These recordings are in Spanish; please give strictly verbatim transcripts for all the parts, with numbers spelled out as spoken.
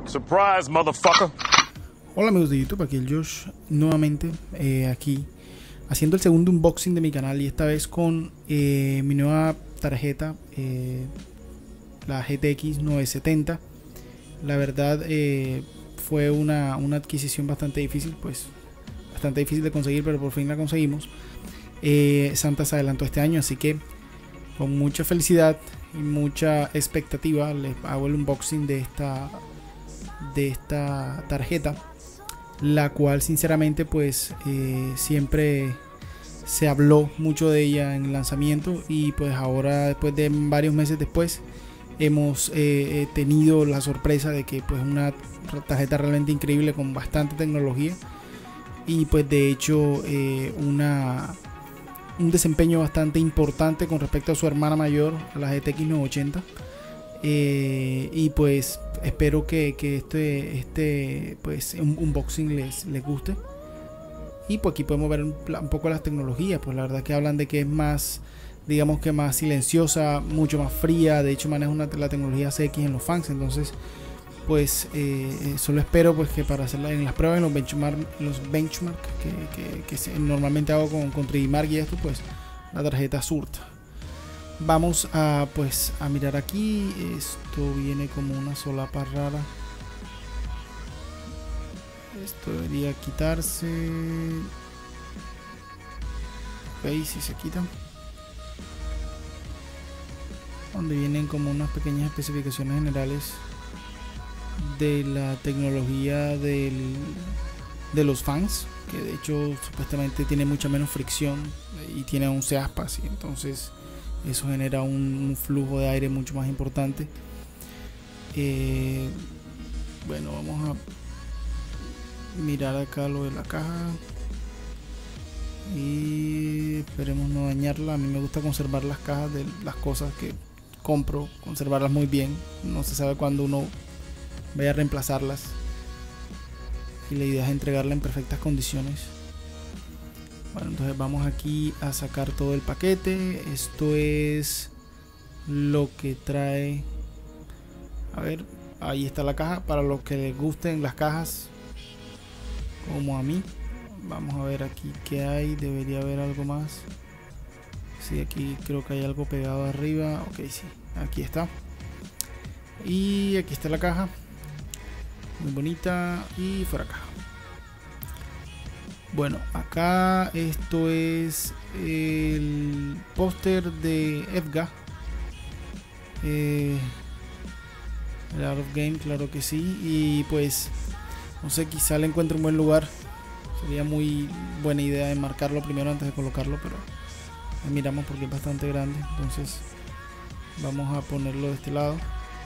Surprise, motherfucker. Hola amigos de YouTube, aquí el Josh nuevamente eh, aquí haciendo el segundo unboxing de mi canal y esta vez con eh, mi nueva tarjeta, eh, la G T X novecientos setenta. La verdad eh, fue una, una adquisición bastante difícil, pues bastante difícil de conseguir, pero por fin la conseguimos. eh, Santa se adelantó este año, así que con mucha felicidad y mucha expectativa les hago el unboxing de esta de esta tarjeta, la cual sinceramente pues eh, siempre se habló mucho de ella en el lanzamiento y pues ahora después de varios meses después hemos eh, tenido la sorpresa de que pues una tarjeta realmente increíble con bastante tecnología y pues de hecho eh, una un desempeño bastante importante con respecto a su hermana mayor, la G T X novecientos ochenta. Eh, y pues espero que, que este, este pues un unboxing les, les guste. Y pues aquí podemos ver un, un poco las tecnologías. Pues la verdad que hablan de que es más, digamos que más silenciosa, mucho más fría. De hecho maneja una, la tecnología C X en los fans. Entonces pues eh, solo espero pues que para hacerla en las pruebas, en los benchmark, los benchmark que, que, que se, normalmente hago con, con tres D Mark y esto, pues la tarjeta surta. Vamos a pues a mirar aquí. Esto viene como una solapa rara. Esto debería quitarse. Ok, si se quita. Donde vienen como unas pequeñas especificaciones generales de la tecnología del, de los fans, que de hecho supuestamente tiene mucha menos fricción y tiene once aspas, y entonces eso genera un, un flujo de aire mucho más importante. Eh, bueno, vamos a mirar acá lo de la caja y esperemos no dañarla. A mí me gusta conservar las cajas de las cosas que compro, conservarlas muy bien. No se sabe cuándo uno vaya a reemplazarlas y la idea es entregarla en perfectas condiciones. Bueno, entonces vamos aquí a sacar todo el paquete. Esto es lo que trae. A ver, ahí está la caja. Para los que les gusten las cajas como a mí. Vamos a ver aquí qué hay. Debería haber algo más. Sí, aquí creo que hay algo pegado arriba. Ok, sí, aquí está. Y aquí está la caja. Muy bonita. Y fuera caja. Bueno, acá esto es el póster de Edgar, eh, el Art of Game, claro que sí. Y pues no sé, quizá le encuentre un buen lugar. Sería muy buena idea enmarcarlo primero antes de colocarlo, pero miramos porque es bastante grande. Entonces vamos a ponerlo de este lado.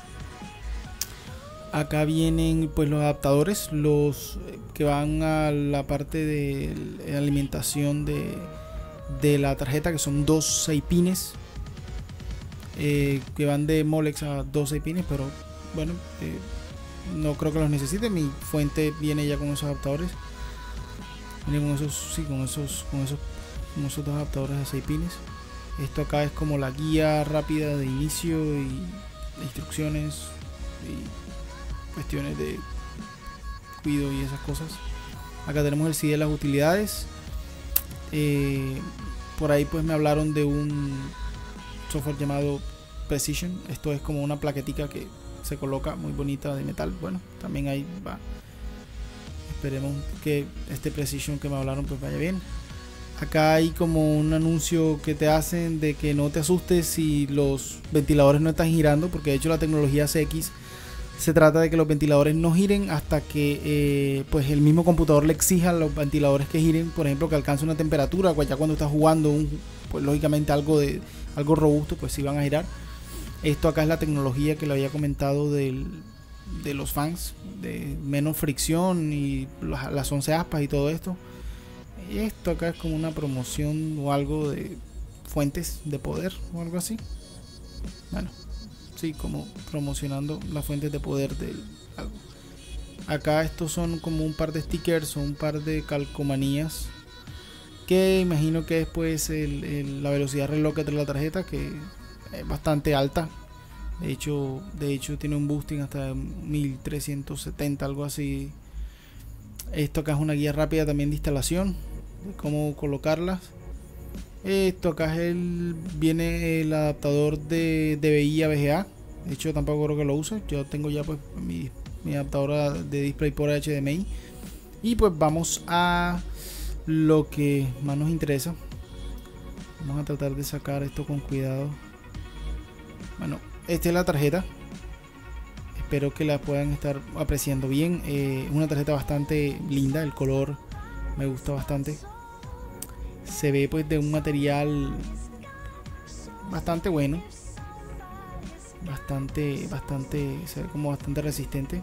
Acá vienen pues los adaptadores, los que van a la parte de alimentación de, de la tarjeta, que son dos seis pines, eh, que van de Molex a dos seis pines, pero bueno, eh, no creo que los necesite. Mi fuente viene ya con esos adaptadores, viene con esos, sí, con esos, con esos, con esos dos adaptadores de seis pines. Esto acá es como la guía rápida de inicio y de instrucciones y cuestiones de cuidado y esas cosas. Acá tenemos el C D de las utilidades. Eh, por ahí pues me hablaron de un software llamado Precision. Esto es como una plaquetica que se coloca muy bonita de metal. Bueno, también ahí va. Esperemos que este Precision que me hablaron pues vaya bien. Acá hay como un anuncio que te hacen de que no te asustes si los ventiladores no están girando, porque de hecho la tecnología C X se trata de que los ventiladores no giren hasta que eh, pues el mismo computador le exija a los ventiladores que giren, por ejemplo que alcance una temperatura. Pues ya cuando estás jugando un, pues lógicamente algo de algo robusto, pues sí van a girar. Esto acá es la tecnología que le había comentado del, de los fans, de menos fricción y las, las once aspas y todo esto. Y esto acá es como una promoción o algo de fuentes de poder o algo así. Bueno, sí, como promocionando las fuentes de poder de algo. Acá estos son como un par de stickers o un par de calcomanías que imagino que es pues el, el, la velocidad reloj de la tarjeta, que es bastante alta. De hecho, de hecho tiene un boosting hasta mil trescientos setenta, algo así. Esto acá es una guía rápida también de instalación, de cómo colocarlas. Esto acá es el, viene el adaptador de D V I a V G A. De hecho tampoco creo que lo use. Yo tengo ya pues mi, mi adaptador de DisplayPort H D M I. Y pues vamos a lo que más nos interesa. Vamos a tratar de sacar esto con cuidado. Bueno, esta es la tarjeta. Espero que la puedan estar apreciando bien. Es eh, una tarjeta bastante linda. El color me gusta bastante. Se ve pues de un material bastante bueno. Bastante, bastante, se ve como bastante resistente.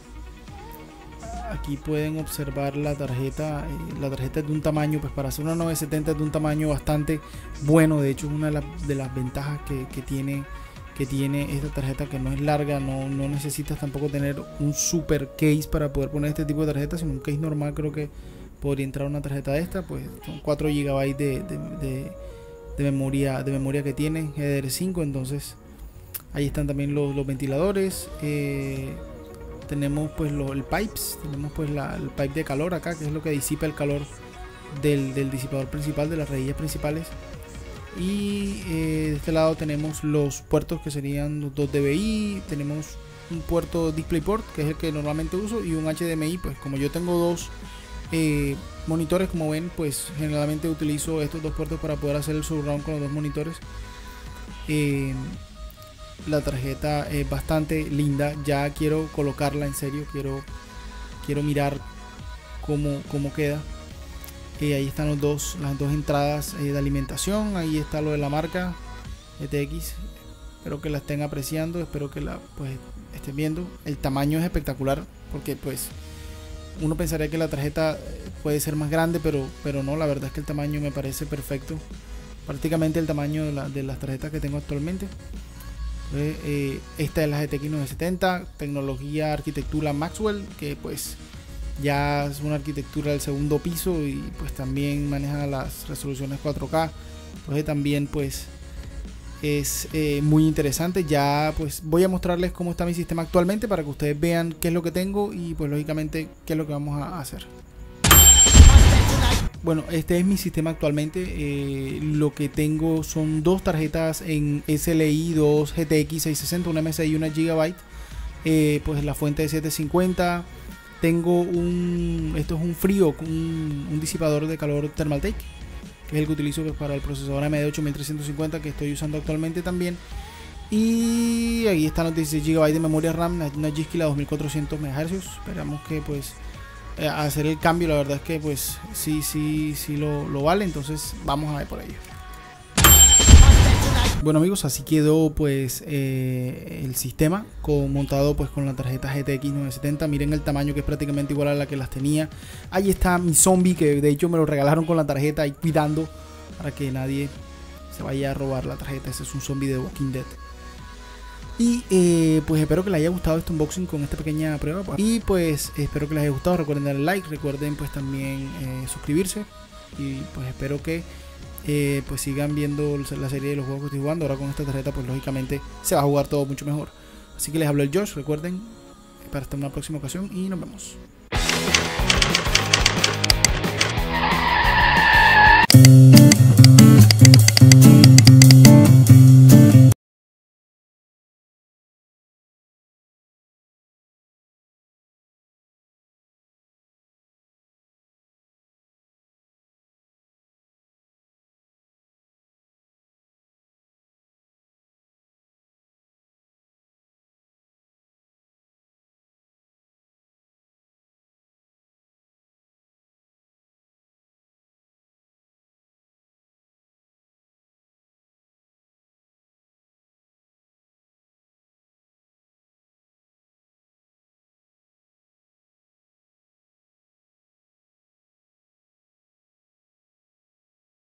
Aquí pueden observar la tarjeta. Eh, la tarjeta es de un tamaño, pues para hacer una novecientos setenta es de un tamaño bastante bueno. De hecho es una de, la, de las ventajas que, que tiene que tiene esta tarjeta, que no es larga. No, no necesitas tampoco tener un super case para poder poner este tipo de tarjeta, sino un case normal. Creo que podría entrar una tarjeta de esta. Pues son cuatro gigabytes de, de, de, de memoria de memoria que tiene G D D R cinco. Entonces ahí están también los, los ventiladores. eh, tenemos pues lo, el pipes, tenemos pues la, el pipe de calor acá, que es lo que disipa el calor del, del disipador principal, de las rejillas principales. Y eh, de este lado tenemos los puertos, que serían los dos D V I. Tenemos un puerto DisplayPort, que es el que normalmente uso, y un H D M I. Pues como yo tengo dos eh, monitores, como ven, pues generalmente utilizo estos dos puertos para poder hacer el surround con los dos monitores. eh, La tarjeta es bastante linda. Ya quiero colocarla en serio. Quiero, quiero mirar cómo, cómo queda. Eh, ahí están los dos, las dos entradas eh, de alimentación. Ahí está lo de la marca G T X. Espero que la estén apreciando. Espero que la pues estén viendo. El tamaño es espectacular, porque pues uno pensaría que la tarjeta puede ser más grande, pero, pero no. La verdad es que el tamaño me parece perfecto. Prácticamente el tamaño de, la, de las tarjetas que tengo actualmente. Eh, eh, esta es la G T X novecientos setenta, tecnología arquitectura Maxwell, que pues ya es una arquitectura del segundo piso, y pues también maneja las resoluciones cuatro K. Entonces también pues es eh, muy interesante. Ya pues voy a mostrarles cómo está mi sistema actualmente, para que ustedes vean qué es lo que tengo y pues lógicamente qué es lo que vamos a hacer. Bueno, este es mi sistema actualmente. Eh, lo que tengo son dos tarjetas en S L I, dos G T X seiscientos sesenta, una M S I y una Gigabyte. Eh, pues la fuente de setecientos cincuenta. Tengo un, esto es un frío, un, un disipador de calor Thermaltake, que es el que utilizo pues para el procesador A M D ocho mil trescientos cincuenta que estoy usando actualmente también. Y ahí están los dieciséis gigabytes de memoria RAM, una G SKIL a dos mil cuatrocientos megahercios. Esperamos que pues eh, hacer el cambio. La verdad es que pues sí, sí, sí lo, lo vale. Entonces vamos a ver por ello. Bueno amigos, así quedó pues eh, el sistema con, montado pues con la tarjeta G T X novecientos setenta. Miren el tamaño, que es prácticamente igual a la que las tenía. Ahí está mi zombie, que de hecho me lo regalaron con la tarjeta, ahí cuidando para que nadie se vaya a robar la tarjeta. Ese es un zombie de Walking Dead. Y eh, pues espero que les haya gustado este unboxing con esta pequeña prueba. Y pues espero que les haya gustado. Recuerden darle like, recuerden pues también eh, suscribirse. Y pues espero que eh, pues sigan viendo la serie de los juegos que estoy jugando. Ahora con esta tarjeta pues lógicamente se va a jugar todo mucho mejor. Así que les habló el Josh. Recuerden, para hasta una próxima ocasión y nos vemos.